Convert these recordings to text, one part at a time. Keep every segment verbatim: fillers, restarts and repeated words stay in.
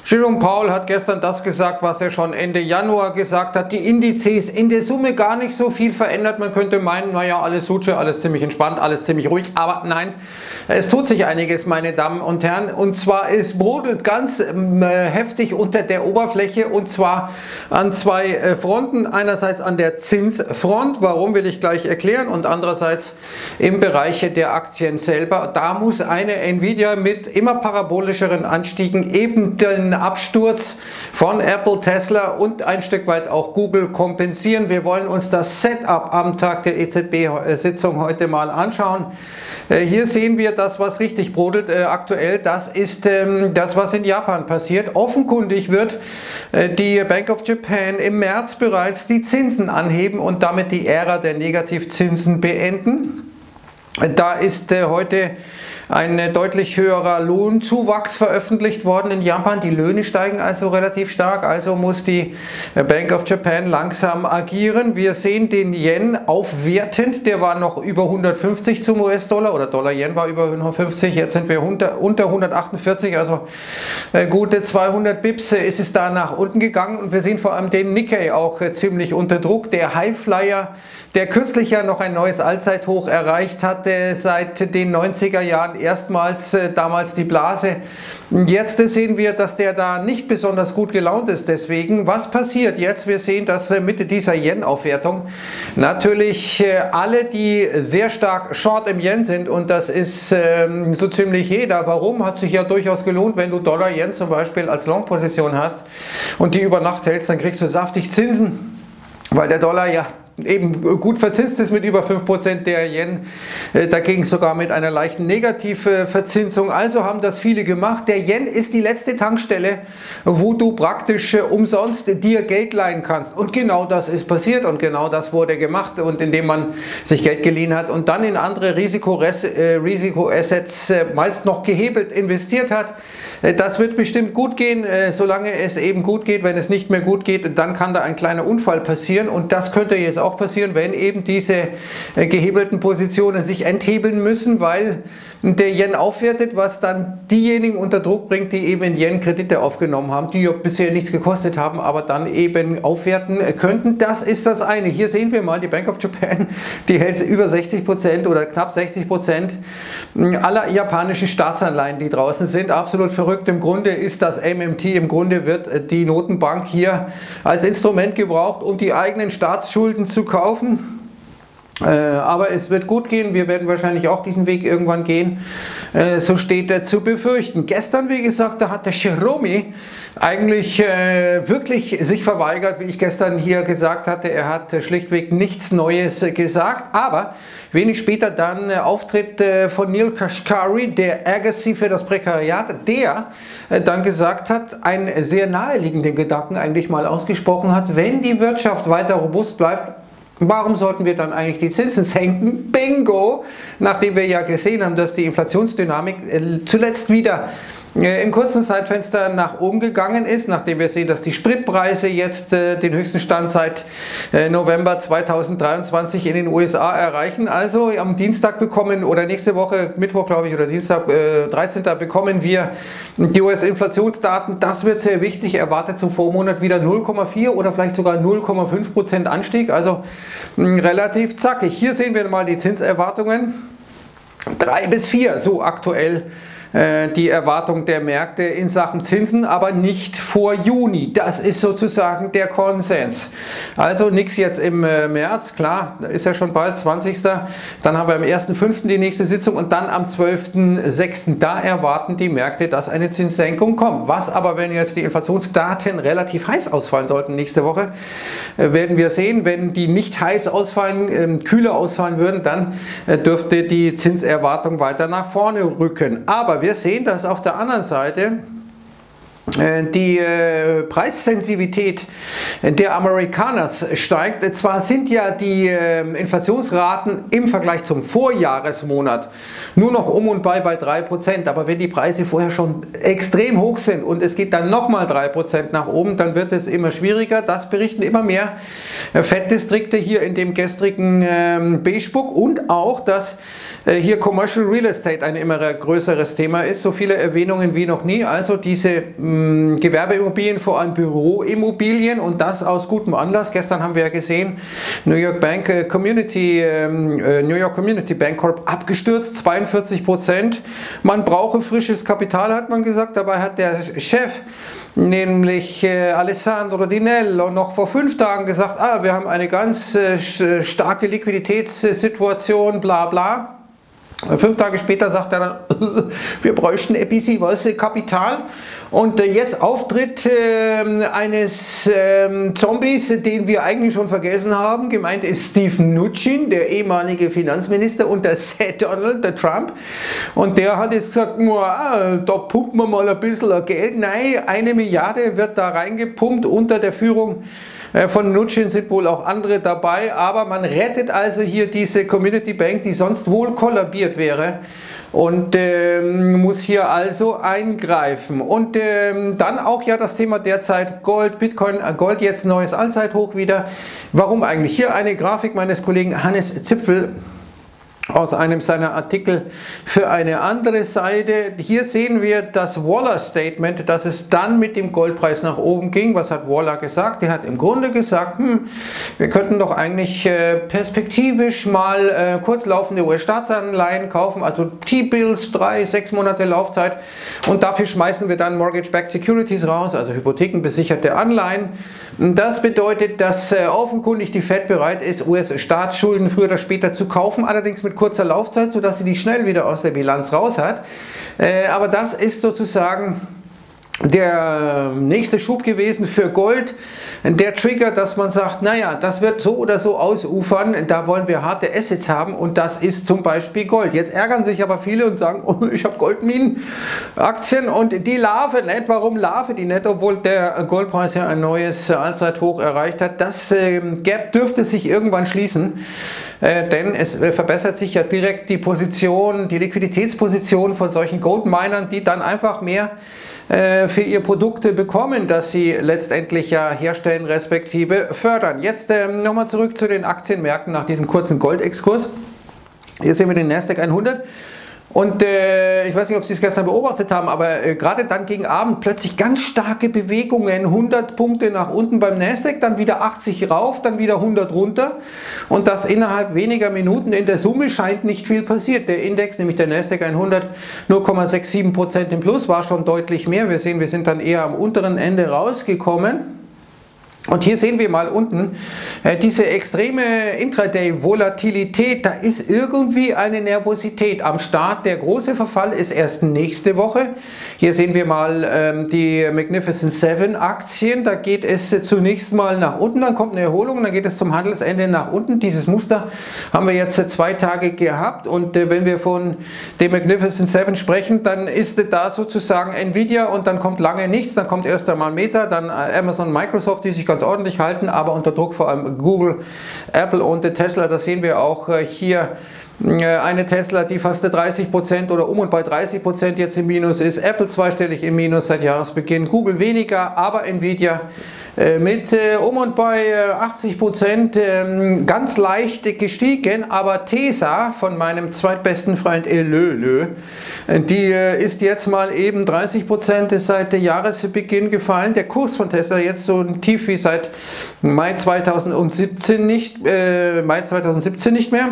Jerome Powell hat gestern das gesagt, was er schon Ende Januar gesagt hat. Die Indizes in der Summe gar nicht so viel verändert. Man könnte meinen, naja, alles Suche, alles ziemlich entspannt, alles ziemlich ruhig. Aber nein, es tut sich einiges, meine Damen und Herren. Und zwar, es brodelt ganz äh, heftig unter der Oberfläche. Und zwar an zwei äh, Fronten. Einerseits an der Zinsfront. Warum, will ich gleich erklären. Und andererseits im Bereich der Aktien selber. Da muss eine Nvidia mit immer parabolischeren Anstiegen eben den Absturz von Apple, Tesla und ein Stück weit auch Google kompensieren. Wir wollen uns das Setup am Tag der E Z B-Sitzung heute mal anschauen. Hier sehen wir das, was richtig brodelt äh, aktuell. Das ist ähm, das, was in Japan passiert. Offenkundig wird äh, die Bank of Japan im März bereits die Zinsen anheben und damit die Ära der Negativzinsen beenden. Da ist äh, heute ein deutlich höherer Lohnzuwachs veröffentlicht worden in Japan. Die Löhne steigen also relativ stark, also muss die Bank of Japan langsam agieren. Wir sehen den Yen aufwertend, der war noch über hundertfünfzig zum U S-Dollar oder Dollar-Yen war über hundertfünfzig, jetzt sind wir unter, unter hundertachtundvierzig, also gute zweihundert Bips ist es da nach unten gegangen und wir sehen vor allem den Nikkei auch ziemlich unter Druck. Der Highflyer, der kürzlich ja noch ein neues Allzeithoch erreicht hatte, seit den neunziger Jahren erstmals äh, damals die Blase. Jetzt äh, sehen wir, dass der da nicht besonders gut gelaunt ist. Deswegen, was passiert jetzt? Wir sehen, dass äh, mit dieser Yen-Aufwertung natürlich äh, alle, die sehr stark short im Yen sind, und das ist äh, so ziemlich jeder. Warum? Hat sich ja durchaus gelohnt, wenn du Dollar-Yen zum Beispiel als Long-Position hast und die über Nacht hältst, dann kriegst du saftig Zinsen, weil der Dollar ja eben gut verzinst ist mit über fünf Prozent, der Yen äh, dagegen sogar mit einer leichten Negativverzinsung. Also haben das viele gemacht. Der Yen ist die letzte Tankstelle, wo du praktisch äh, umsonst dir Geld leihen kannst. Und genau das ist passiert und genau das wurde gemacht, und indem man sich Geld geliehen hat und dann in andere Risikoassets äh, Risikoassets äh, meist noch gehebelt investiert hat. Äh, das wird bestimmt gut gehen, äh, solange es eben gut geht. Wenn es nicht mehr gut geht, dann kann da ein kleiner Unfall passieren, und das könnte jetzt auch auch passieren, wenn eben diese äh, gehebelten Positionen sich enthebeln müssen, weil der Yen aufwertet, was dann diejenigen unter Druck bringt, die eben in Yen Kredite aufgenommen haben, die bisher nichts gekostet haben, aber dann eben aufwerten könnten. Das ist das eine. Hier sehen wir mal die Bank of Japan, die hält über sechzig Prozent oder knapp sechzig Prozent aller japanischen Staatsanleihen, die draußen sind. Absolut verrückt. Im Grunde ist das M M T, im Grunde wird die Notenbank hier als Instrument gebraucht, um die eigenen Staatsschulden zu kaufen. Äh, aber es wird gut gehen, wir werden wahrscheinlich auch diesen Weg irgendwann gehen, äh, so steht er zu befürchten. Gestern, wie gesagt, da hat der Jerome eigentlich äh, wirklich sich verweigert, wie ich gestern hier gesagt hatte. Er hat äh, schlichtweg nichts Neues äh, gesagt, aber wenig später dann äh, Auftritt äh, von Neel Kashkari, der Agassi für das Prekariat, der äh, dann gesagt hat, einen sehr naheliegenden Gedanken eigentlich mal ausgesprochen hat: Wenn die Wirtschaft weiter robust bleibt, warum sollten wir dann eigentlich die Zinsen senken? Bingo! Nachdem wir ja gesehen haben, dass die Inflationsdynamik zuletzt wieder im kurzen Zeitfenster nach oben gegangen ist, nachdem wir sehen, dass die Spritpreise jetzt äh, den höchsten Stand seit äh, November zweitausenddreiundzwanzig in den U S A erreichen. Also am Dienstag bekommen, oder nächste Woche, Mittwoch glaube ich, oder Dienstag, äh, dreizehnten bekommen wir die U S-Inflationsdaten. Das wird sehr wichtig. Erwartet zum Vormonat wieder null Komma vier oder vielleicht sogar null Komma fünf Prozent Anstieg. Also mh, relativ zackig. Hier sehen wir mal die Zinserwartungen. drei bis vier, so aktuell die Erwartung der Märkte in Sachen Zinsen, aber nicht vor Juni. Das ist sozusagen der Konsens. Also nichts jetzt im März, klar, ist ja schon bald, zwanzigsten Dann haben wir am ersten fünften die nächste Sitzung und dann am zwölften sechsten Da erwarten die Märkte, dass eine Zinssenkung kommt. Was aber, wenn jetzt die Inflationsdaten relativ heiß ausfallen sollten nächste Woche, werden wir sehen. Wenn die nicht heiß ausfallen, kühler ausfallen würden, dann dürfte die Zinserwartung weiter nach vorne rücken. Aber wir sehen, dass auf der anderen Seite die äh, Preissensitivität der Amerikaner steigt. Zwar sind ja die äh, Inflationsraten im Vergleich zum Vorjahresmonat nur noch um und bei bei drei Prozent, aber wenn die Preise vorher schon extrem hoch sind und es geht dann nochmal drei Prozent nach oben, dann wird es immer schwieriger. Das berichten immer mehr Fed-Distrikte hier in dem gestrigen äh, Beige-Book, und auch, dass hier Commercial Real Estate ein immer größeres Thema ist, so viele Erwähnungen wie noch nie, also diese mh, Gewerbeimmobilien, vor allem Büroimmobilien und das aus gutem Anlass. Gestern haben wir ja gesehen, New York Bank äh, Community, äh, New York Community Bank Corp abgestürzt, zweiundvierzig Prozent. Man brauche frisches Kapital, hat man gesagt, dabei hat der Chef, nämlich äh, Alessandro Di Nello, noch vor fünf Tagen gesagt, ah, wir haben eine ganz äh, starke Liquiditätssituation, bla bla. Fünf Tage später sagt er dann, wir bräuchten ein bisschen was Kapital. Und jetzt Auftritt äh, eines äh, Zombies, den wir eigentlich schon vergessen haben. Gemeint ist Steve Mnuchin, der ehemalige Finanzminister unter Seth Donald, der Trump. Und der hat jetzt gesagt, da pumpen wir mal ein bisschen Geld. Nein, eine Milliarde wird da reingepumpt unter der Führung von Mnuchin, sind wohl auch andere dabei, aber man rettet also hier diese Community Bank, die sonst wohl kollabiert wäre und ähm, muss hier also eingreifen. Und ähm, dann auch ja das Thema derzeit Gold, Bitcoin, Gold jetzt neues Allzeithoch wieder. Warum eigentlich? Hier eine Grafik meines Kollegen Hannes Zipfel aus einem seiner Artikel für eine andere Seite. Hier sehen wir das Waller Statement, dass es dann mit dem Goldpreis nach oben ging. Was hat Waller gesagt? Er hat im Grunde gesagt, hm, wir könnten doch eigentlich äh, perspektivisch mal äh, kurzlaufende U S-Staatsanleihen kaufen, also T-Bills, drei, sechs Monate Laufzeit und dafür schmeißen wir dann Mortgage-Backed Securities raus, also hypothekenbesicherte Anleihen. Das bedeutet, dass äh, offenkundig die Fed bereit ist, U S-Staatsschulden früher oder später zu kaufen, allerdings mit kurzer Laufzeit, sodass sie die schnell wieder aus der Bilanz raus hat. Äh, aber das ist sozusagen der nächste Schub gewesen für Gold, der Trigger, dass man sagt, naja, das wird so oder so ausufern, da wollen wir harte Assets haben und das ist zum Beispiel Gold. Jetzt ärgern sich aber viele und sagen, oh, ich habe Goldminenaktien und die laufen nicht. Warum laufen die nicht, obwohl der Goldpreis ja ein neues Allzeithoch erreicht hat? Das äh, Gap dürfte sich irgendwann schließen, äh, denn es äh, verbessert sich ja direkt die Position, die Liquiditätsposition von solchen Goldminern, die dann einfach mehr für ihr Produkte bekommen, das sie letztendlich ja herstellen respektive fördern. Jetzt ähm, nochmal zurück zu den Aktienmärkten nach diesem kurzen Goldexkurs. Hier sehen wir den Nasdaq hundert. Und äh, ich weiß nicht, ob Sie es gestern beobachtet haben, aber äh, gerade dann gegen Abend plötzlich ganz starke Bewegungen, hundert Punkte nach unten beim Nasdaq, dann wieder achtzig rauf, dann wieder hundert runter und das innerhalb weniger Minuten. In der Summe scheint nicht viel passiert. Der Index, nämlich der Nasdaq hundert, null Komma siebenundsechzig Prozent im Plus, war schon deutlich mehr. Wir sehen, wir sind dann eher am unteren Ende rausgekommen. Und hier sehen wir mal unten äh, diese extreme Intraday-Volatilität, da ist irgendwie eine Nervosität am Start. Der große Verfall ist erst nächste Woche. Hier sehen wir mal ähm, die Magnificent Seven Aktien, da geht es äh, zunächst mal nach unten, dann kommt eine Erholung, dann geht es zum Handelsende nach unten. Dieses Muster haben wir jetzt äh, zwei Tage gehabt und äh, wenn wir von dem Magnificent Seven sprechen, dann ist äh, da sozusagen Nvidia und dann kommt lange nichts, dann kommt erst einmal Meta, dann äh, Amazon, Microsoft, die sich ganz ordentlich halten, aber unter Druck vor allem Google, Apple und Tesla. Das sehen wir auch hier. Eine Tesla, die fast dreißig Prozent oder um und bei dreißig Prozent jetzt im Minus ist. Apple zweistellig im Minus seit Jahresbeginn. Google weniger, aber Nvidia mit um und bei achtzig Prozent ganz leicht gestiegen. Aber Tesla von meinem zweitbesten Freund Elölö, die ist jetzt mal eben dreißig Prozent seit Jahresbeginn gefallen. Der Kurs von Tesla jetzt so ein Tief wie seit Mai zweitausendsiebzehn nicht, äh, Mai zweitausendsiebzehn nicht mehr.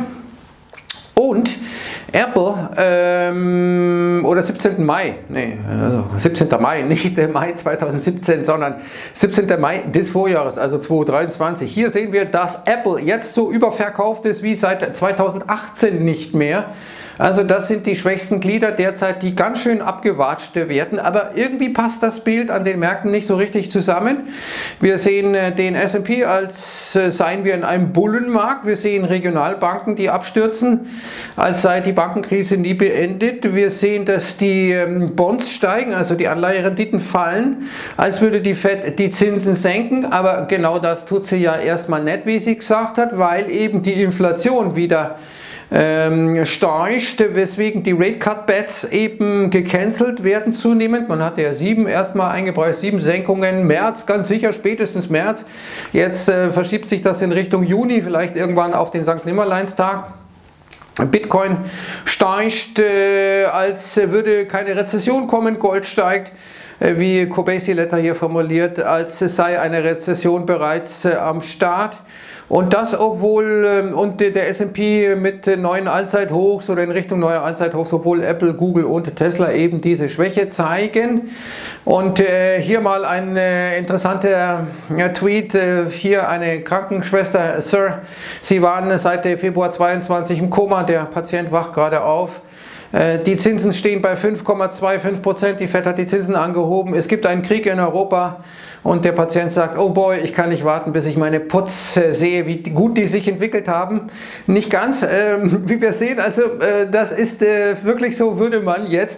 Und Apple, ähm, oder siebzehnten Mai, nee, also siebzehnten Mai, nicht der Mai zweitausendsiebzehn, sondern siebzehnten Mai des Vorjahres, also zweitausenddreiundzwanzig. Hier sehen wir, dass Apple jetzt so überverkauft ist wie seit zweitausendachtzehn nicht mehr. Also das sind die schwächsten Glieder derzeit, die ganz schön abgewatscht werden, aber irgendwie passt das Bild an den Märkten nicht so richtig zusammen. Wir sehen den S und P, als seien wir in einem Bullenmarkt. Wir sehen Regionalbanken, die abstürzen, als sei die Bankenkrise nie beendet. Wir sehen, dass die Bonds steigen, also die Anleiherenditen fallen, als würde die Fed die Zinsen senken, aber genau das tut sie ja erstmal nicht, wie sie gesagt hat, weil eben die Inflation wieder Ähm, steigt, weswegen die Rate Cut Bets eben gecancelt werden zunehmend. Man hatte ja sieben erstmal eingepreist, sieben Senkungen, März, ganz sicher, spätestens März. Jetzt äh, verschiebt sich das in Richtung Juni, vielleicht irgendwann auf den Sankt Nimmerleinstag. Bitcoin steigt, äh, als würde keine Rezession kommen. Gold steigt, äh, wie Cobasi Letter hier formuliert, als sei eine Rezession bereits äh, am Start. Und das, obwohl ähm, und der S und P mit neuen Allzeithochs oder in Richtung neuer Allzeithochs, obwohl Apple, Google und Tesla eben diese Schwäche zeigen. Und äh, hier mal ein äh, interessanter äh, Tweet, äh, hier eine Krankenschwester: Sir, Sie waren seit Februar zweiundzwanzig im Koma, der Patient wacht gerade auf. Die Zinsen stehen bei fünf Komma fünfundzwanzig Prozent, die Fed hat die Zinsen angehoben, es gibt einen Krieg in Europa und der Patient sagt, oh boy, ich kann nicht warten, bis ich meine Puts sehe, wie gut die sich entwickelt haben. Nicht ganz, ähm, wie wir sehen, also äh, das ist äh, wirklich so, würde man jetzt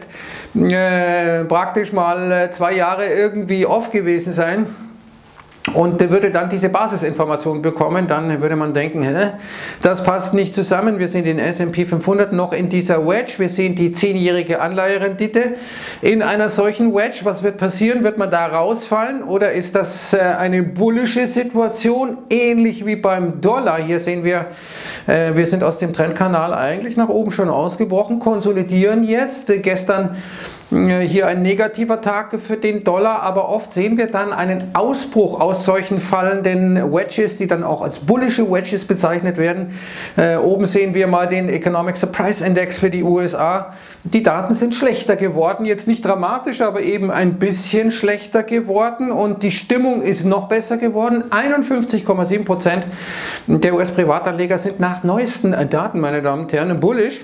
äh, praktisch mal äh, zwei Jahre irgendwie off gewesen sein. Und der würde dann diese Basisinformation bekommen, dann würde man denken, hä, das passt nicht zusammen. Wir sehen den S und P fünfhundert noch in dieser Wedge, wir sehen die zehnjährige Anleiherendite in einer solchen Wedge. Was wird passieren? Wird man da rausfallen oder ist das eine bullische Situation, ähnlich wie beim Dollar? Hier sehen wir, wir sind aus dem Trendkanal eigentlich nach oben schon ausgebrochen, konsolidieren jetzt. Gestern hier ein negativer Tag für den Dollar, aber oft sehen wir dann einen Ausbruch aus solchen fallenden Wedges, die dann auch als bullische Wedges bezeichnet werden. Äh, oben sehen wir mal den Economic Surprise Index für die U S A. Die Daten sind schlechter geworden, jetzt nicht dramatisch, aber eben ein bisschen schlechter geworden und die Stimmung ist noch besser geworden. einundfünfzig Komma sieben Prozent der U S-Privatanleger sind nach neuesten Daten, meine Damen und Herren, bullish.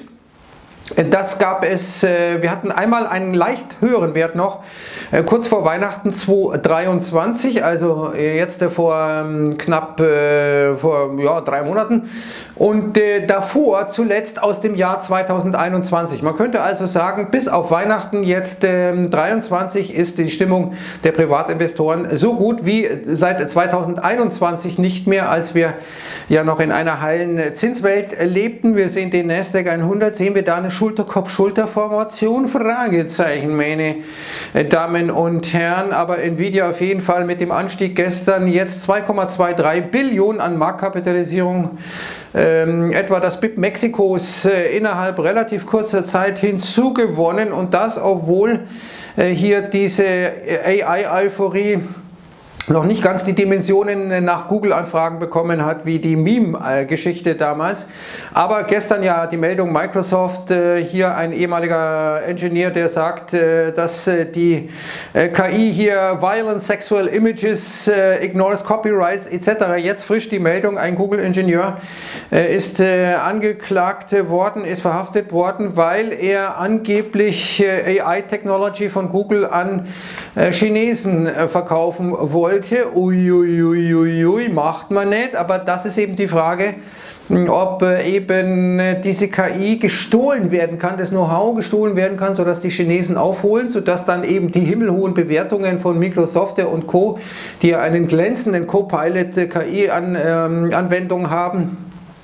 Das gab es, wir hatten einmal einen leicht höheren Wert noch, kurz vor Weihnachten zweitausenddreiundzwanzig, also jetzt vor knapp vor, ja, drei Monaten und davor zuletzt aus dem Jahr zweitausendeinundzwanzig. Man könnte also sagen, bis auf Weihnachten jetzt dreiundzwanzig ist die Stimmung der Privatinvestoren so gut wie seit zweitausendeinundzwanzig nicht mehr, als wir ja noch in einer heilen Zinswelt lebten. Wir sehen den Nasdaq hundert, sehen wir da eine Schulterkopf-Schulter-Formation? Fragezeichen, meine Damen und Herren. Aber Nvidia auf jeden Fall mit dem Anstieg gestern jetzt zwei Komma dreiundzwanzig Billionen an Marktkapitalisierung. Ähm, etwa das B I P Mexikos äh, innerhalb relativ kurzer Zeit hinzugewonnen und das, obwohl äh, hier diese A I-Euphorie noch nicht ganz die Dimensionen nach Google-Anfragen bekommen hat, wie die Meme-Geschichte damals. Aber gestern ja die Meldung Microsoft, äh, hier ein ehemaliger Engineer, der sagt, äh, dass äh, die äh, K I hier Violent Sexual Images, äh, ignores Copyrights et cetera. Jetzt frisch die Meldung, ein Google-Ingenieur äh, ist äh, angeklagt worden, ist verhaftet worden, weil er angeblich äh, A I-Technology von Google an äh, Chinesen äh, verkaufen wollte. Uiuiuiui, ui, ui, macht man nicht, aber das ist eben die Frage, ob eben diese K I gestohlen werden kann, das Know-how gestohlen werden kann, sodass die Chinesen aufholen, sodass dann eben die himmelhohen Bewertungen von Microsoft und Co., die ja einen glänzenden Copilot-K I-Anwendung haben,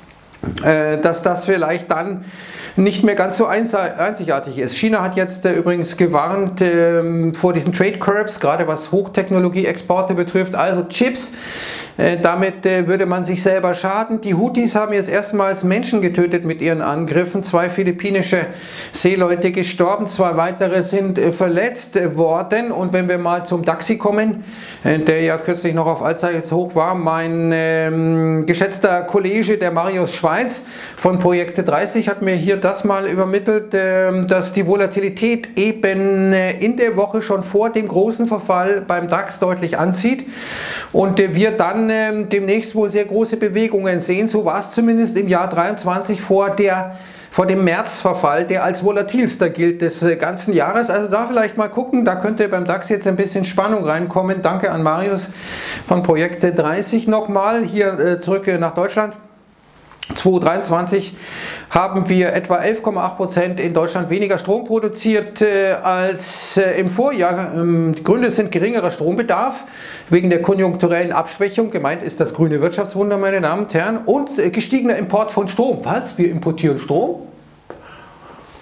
dass das vielleicht dann nicht mehr ganz so einzigartig ist. China hat jetzt äh, übrigens gewarnt äh, vor diesen Trade Curbs, gerade was Hochtechnologie-Exporte betrifft, also Chips. Äh, damit äh, würde man sich selber schaden. Die Houthis haben jetzt erstmals Menschen getötet mit ihren Angriffen. Zwei philippinische Seeleute gestorben, zwei weitere sind äh, verletzt äh, worden. Und wenn wir mal zum Daxi kommen, äh, der ja kürzlich noch auf Allzeithoch war, mein äh, geschätzter Kollege, der Marius Schweiz von Projekte dreißig, hat mir hier das mal übermittelt, dass die Volatilität eben in der Woche schon vor dem großen Verfall beim DAX deutlich anzieht und wir dann demnächst wohl sehr große Bewegungen sehen. So war es zumindest im Jahr dreiundzwanzig vor der vor dem Märzverfall, der als volatilster gilt des ganzen Jahres. Also da vielleicht mal gucken, da könnte beim DAX jetzt ein bisschen Spannung reinkommen. Danke an Marius von Projekte dreißig nochmal. Hier zurück nach Deutschland. zweitausenddreiundzwanzig haben wir etwa elf Komma acht Prozent in Deutschland weniger Strom produziert äh, als äh, im Vorjahr. Ähm, die Gründe sind geringerer Strombedarf wegen der konjunkturellen Abschwächung. Gemeint ist das grüne Wirtschaftswunder, meine Damen und Herren, und äh, gestiegener Import von Strom. Was? Wir importieren Strom?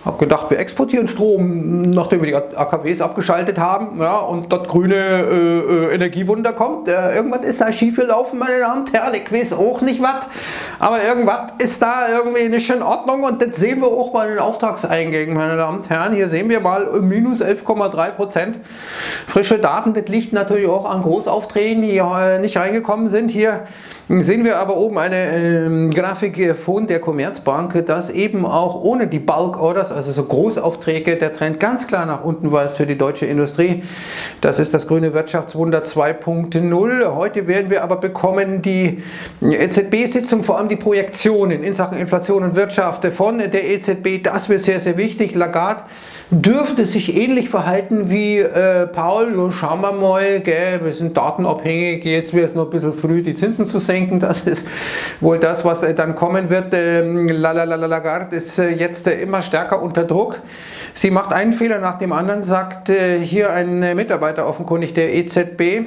habe gedacht, wir exportieren Strom, nachdem wir die A K Ws abgeschaltet haben, ja, und das grüne äh, Energiewunder kommt. Äh, irgendwas ist da schief gelaufen, meine Damen und Herren. Ich weiß auch nicht was, aber irgendwas ist da irgendwie nicht in Ordnung und das sehen wir auch bei den Auftragseingängen, meine Damen und Herren. Hier sehen wir mal minus elf Komma drei Prozent. Frische Daten, das liegt natürlich auch an Großaufträgen, die äh, nicht reingekommen sind. Hier sehen wir aber oben eine äh, Grafik von der Commerzbank, dass eben auch ohne die Bulk Orders, also so Großaufträge, der Trend ganz klar nach unten weist für die deutsche Industrie. Das ist das grüne Wirtschaftswunder zwei Punkt null. Heute werden wir aber bekommen die E Z B-Sitzung, vor allem die Projektionen in Sachen Inflation und Wirtschaft von der E Z B. Das wird sehr, sehr wichtig. Lagarde dürfte sich ähnlich verhalten wie äh, Paul. Ja, schauen wir mal, gell, wir sind datenabhängig, jetzt wäre es noch ein bisschen früh, die Zinsen zu senken. Das ist wohl das, was äh, dann kommen wird. Ähm, Lagarde ist äh, jetzt äh, immer stärker unter Druck. Sie macht einen Fehler nach dem anderen, sagt äh, hier ein äh, Mitarbeiter offenkundig der E Z B.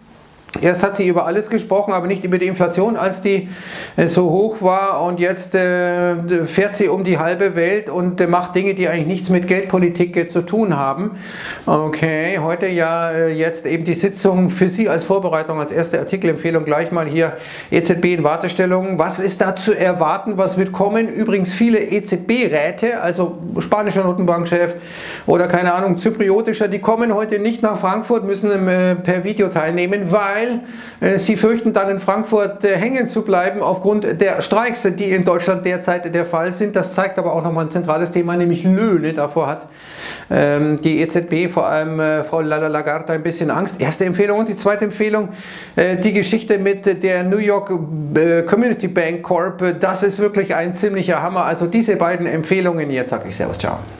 Erst hat sie über alles gesprochen, aber nicht über die Inflation, als die äh, so hoch war, und jetzt äh, fährt sie um die halbe Welt und äh, macht Dinge, die eigentlich nichts mit Geldpolitik äh, zu tun haben. Okay, heute ja äh, jetzt eben die Sitzung für Sie als Vorbereitung, als erste Artikelempfehlung gleich mal hier E Z B in Wartestellung. Was ist da zu erwarten, was wird kommen? Übrigens viele E Z B-Räte, also spanischer Notenbankchef oder keine Ahnung, zypriotischer, die kommen heute nicht nach Frankfurt, müssen äh, per Video teilnehmen, weil Äh, sie fürchten dann in Frankfurt äh, hängen zu bleiben aufgrund der Streiks, die in Deutschland derzeit der Fall sind. Das zeigt aber auch nochmal ein zentrales Thema, nämlich Löhne. Davor hat ähm, die E Z B, vor allem äh, Frau Lagarde, ein bisschen Angst. Erste Empfehlung. Und die zweite Empfehlung, äh, die Geschichte mit der New York äh, Community Bank Corp. Das ist wirklich ein ziemlicher Hammer. Also diese beiden Empfehlungen. Jetzt sage ich Servus, ciao.